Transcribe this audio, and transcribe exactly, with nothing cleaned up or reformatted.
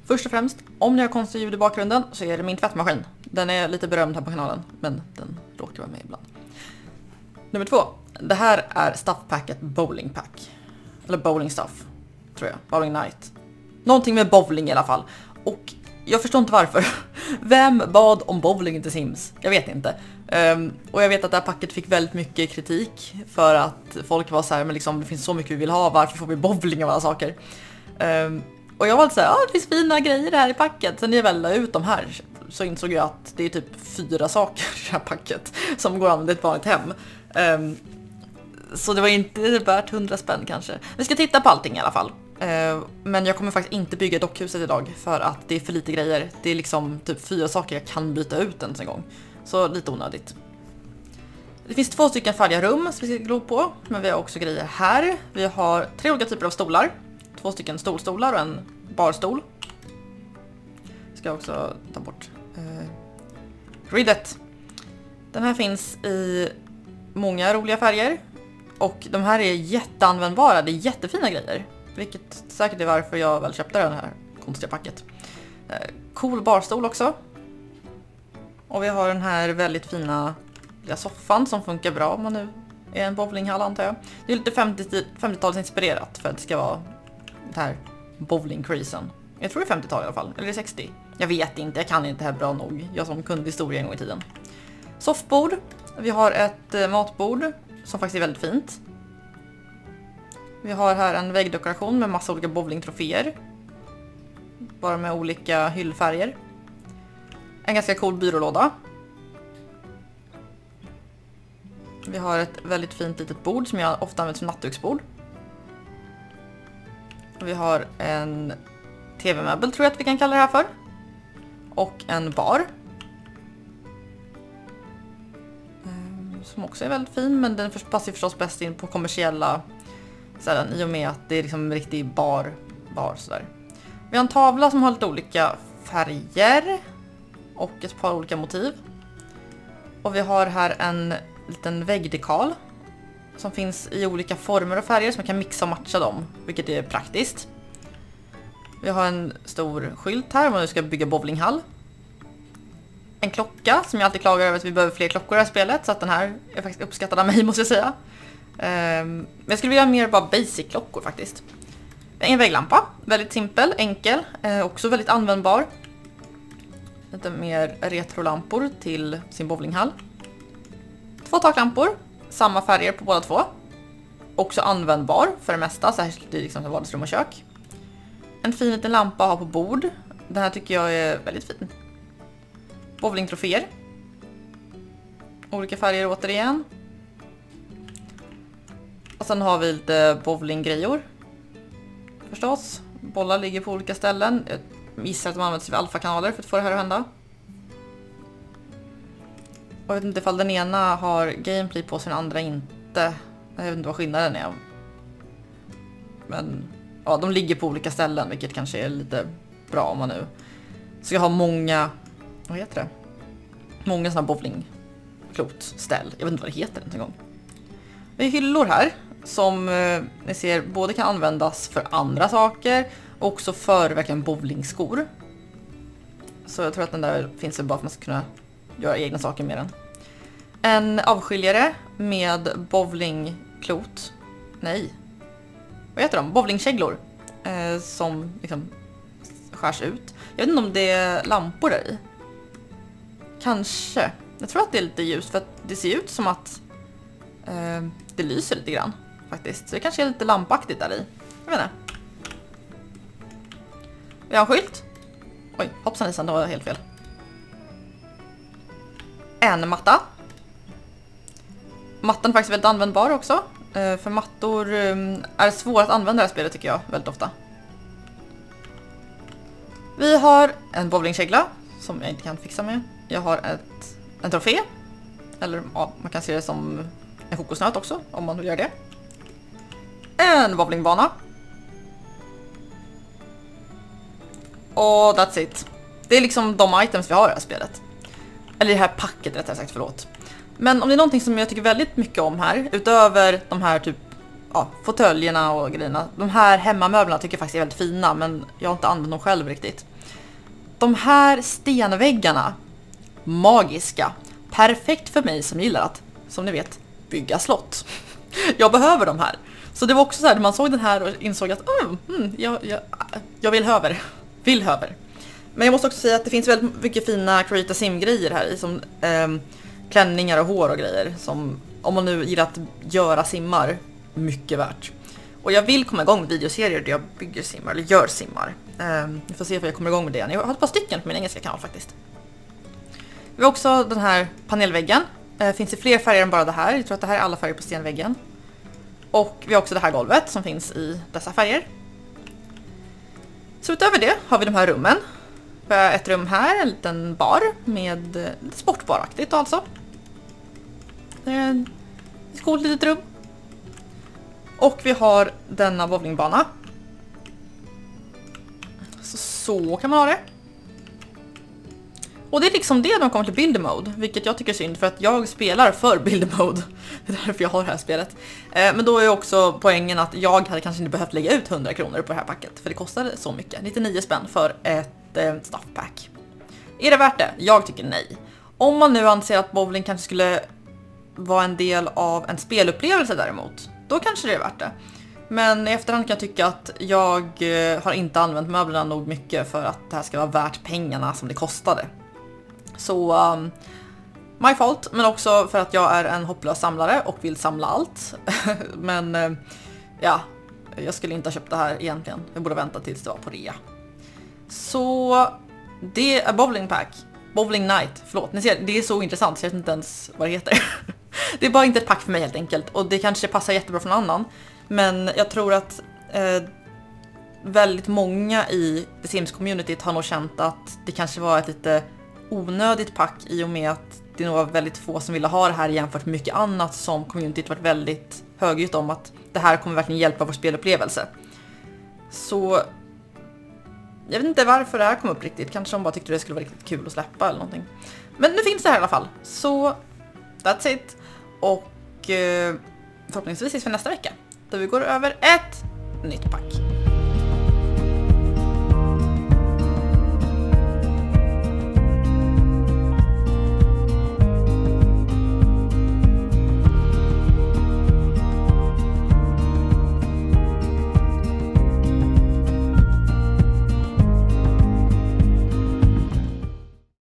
Först och främst, om ni har konstigt ljud i bakgrunden så är det min tvättmaskin. Den är lite berömd här på kanalen, men den råkar vara med ibland. Nummer två. Det här är stuffpacket bowling pack. Eller bowling stuff, tror jag. Bowling night. Någonting med bowling i alla fall. Och jag förstår inte varför. Vem bad om bowling till Sims? Jag vet inte. Um, och jag vet att det här packet fick väldigt mycket kritik. För att folk var så här, men liksom, det finns så mycket vi vill ha. Varför får vi bowling av alla saker? Um, och jag var så här, ja, det finns fina grejer här i packet. Sen när jag väl la ut de här så insåg jag att det är typ fyra saker i det här packet som går att använda i ett vanligt hem. Um, så det var inte värt hundra spänn kanske. Vi ska titta på allting i alla fall. Uh, men jag kommer faktiskt inte bygga dockhuset idag för att det är för lite grejer. Det är liksom typ fyra saker jag kan byta ut ens en gång. Så lite onödigt. Det finns två stycken färdiga rum som vi ska glo på. Men vi har också grejer här. Vi har tre olika typer av stolar. Två stycken stolstolar och en barstol. Ska också ta bort uh, gridet. Den här finns i många roliga färger. Och de här är jätteanvändbara. Det är jättefina grejer. Vilket säkert är varför jag väl köpte den här konstiga packet. Uh, cool barstol också. Och vi har den här väldigt fina lilla soffan som funkar bra om man nu är en bowlinghall, antar jag. Det är lite femtio-talet inspirerat för att det ska vara det här bowlingcreasen. Jag tror det är femtio-tal i alla fall. Eller sextio. Jag vet inte, jag kan inte det här bra nog. Jag som kunde historia en gång i tiden. Soffbord. Vi har ett eh, matbord som faktiskt är väldigt fint. Vi har här en väggdekoration med massa olika bowlingtroféer. Bara med olika hyllfärger. En ganska cool byrålåda. Vi har ett väldigt fint litet bord som jag ofta använder som nattduksbord. Vi har en tv-möbel, tror jag att vi kan kalla det här för. Och en bar. Som också är väldigt fin, men den passar förstås bäst in på kommersiella ställen i och med att det är liksom en riktig bar, bar sådär. Vi har en tavla som har lite olika färger och ett par olika motiv. Och vi har här en liten väggdekal som finns i olika former och färger som man kan mixa och matcha dem, vilket är praktiskt. Vi har en stor skylt här om man nu ska bygga bowlinghall. En klocka som jag alltid klagar över att vi behöver fler klockor i det här spelet, så att den här är faktiskt uppskattad av mig, måste jag säga. Um, men jag skulle vilja ha mer bara basic-klockor faktiskt. En vägglampa, väldigt simpel, enkel, eh, också väldigt användbar. Lite mer retrolampor till sin bowlinghall. Två taklampor, samma färger på båda två. Också användbar för det mesta, särskilt i liksom vardagsrum och kök. En fin liten lampa att ha på bord. Den här tycker jag är väldigt fin. Bowlingtroféer. Olika färger återigen. Och sen har vi lite bowlinggrejor. Förstås. Bollar ligger på olika ställen. Jag gissar att de används vid alfakanaler för att få det här att hända. Och jag vet inte ifall den ena har gameplay på sig och den andra inte. Jag vet inte vad skillnaden är. Men ja, de ligger på olika ställen, vilket kanske är lite bra om man nu ska ha många, vad heter det? Många sådana bowlingklotställ. Jag vet inte vad det heter ens en gång. Vi har hyllor här som eh, ni ser både kan användas för andra saker och också för verkligen bowlingskor. Så jag tror att den där finns bara för att man ska kunna göra egna saker med den. En avskiljare med bowlingklot. Nej. Vad heter de? Bowlingkäglor. Eh, som liksom skärs ut. Jag vet inte om det är lampor där i. Kanske. Jag tror att det är lite ljus för att det ser ut som att eh, det lyser lite grann faktiskt. Så det kanske är lite lampaktigt där i. Jag vet inte. Vi har en skylt. Oj, hoppsan isan, det var helt fel. En matta. Mattan är faktiskt väldigt användbar också. Eh, för mattor eh, är svåra att använda i det här spelet tycker jag väldigt ofta. Vi har en bowlingkägla som jag inte kan fixa med. Jag har ett, en trofé. Eller ja, man kan se det som en kokosnöt också om man vill göra det. En bowlingbana. Och that's it. Det är liksom de items vi har i det här spelet. Eller det här packet rättare sagt, förlåt. Men om det är någonting som jag tycker väldigt mycket om här, utöver de här typ ja, fåtöljerna och grejerna. De här hemmamöblerna tycker jag faktiskt är väldigt fina, men jag har inte använt dem själv riktigt. De här stenväggarna, magiska, perfekt för mig som gillar att, som ni vet, bygga slott. Jag behöver de här. Så det var också så här, man såg den här och insåg att mm, mm, jag, jag, jag vill höver. Vill höver. Men jag måste också säga att det finns väldigt mycket fina Create a Sim-grejer här i, som eh, klänningar och hår och grejer. Som, om man nu gillar att göra simmar, mycket värt. Och jag vill komma igång med videoserier där jag bygger simmar, eller gör simmar. Eh, vi får se om jag kommer igång med det. Jag har ett par stycken på min engelska kanal faktiskt. Vi har också den här panelväggen. Eh, finns i fler färger än bara det här. Jag tror att det här är alla färger på stenväggen. Och vi har också det här golvet som finns i dessa färger. Så utöver det har vi de här rummen. Vi har ett rum här, en liten bar med eh, sportbaraktigt alltså. Det är ett coolt litet rum. Och vi har denna bowlingbana. Så, så kan man ha det. Och det är liksom det när man kommer till build mode, vilket jag tycker är synd för att jag spelar för build mode. Det är därför jag har det här spelet. Eh, men då är också poängen att jag hade kanske inte behövt lägga ut hundra kronor på det här packet, för det kostar så mycket, nittionio spänn för ett eh, stuff pack. Är det värt det? Jag tycker nej. Om man nu anser att bowling kanske skulle vara en del av en spelupplevelse däremot, då kanske det är värt det. Men i efterhand kan jag tycka att jag eh, har inte använt möblerna nog mycket för att det här ska vara värt pengarna som det kostade. Så um, my fault, men också för att jag är en hopplös samlare och vill samla allt. Men uh, ja, jag skulle inte ha köpt det här egentligen. Jag borde vänta tills det var på rea. Så det är bowling pack. Bowling night, förlåt. Ni ser, det är så intressant så jag vet inte ens vad det heter. Det är bara inte ett pack för mig helt enkelt. Och det kanske passar jättebra för någon annan. Men jag tror att eh, väldigt många i The Sims-communityt har nog känt att det kanske var ett lite onödigt pack i och med att det nog var väldigt få som ville ha det här jämfört med mycket annat som communityt varit väldigt högljutt om att det här kommer verkligen hjälpa vår spelupplevelse. Så jag vet inte varför det här kom upp riktigt. Kanske de bara tyckte det skulle vara riktigt kul att släppa eller någonting. Men nu finns det här i alla fall. Så that's it. Och eh, förhoppningsvis ses vi nästa vecka. Där vi går över ett nytt pack.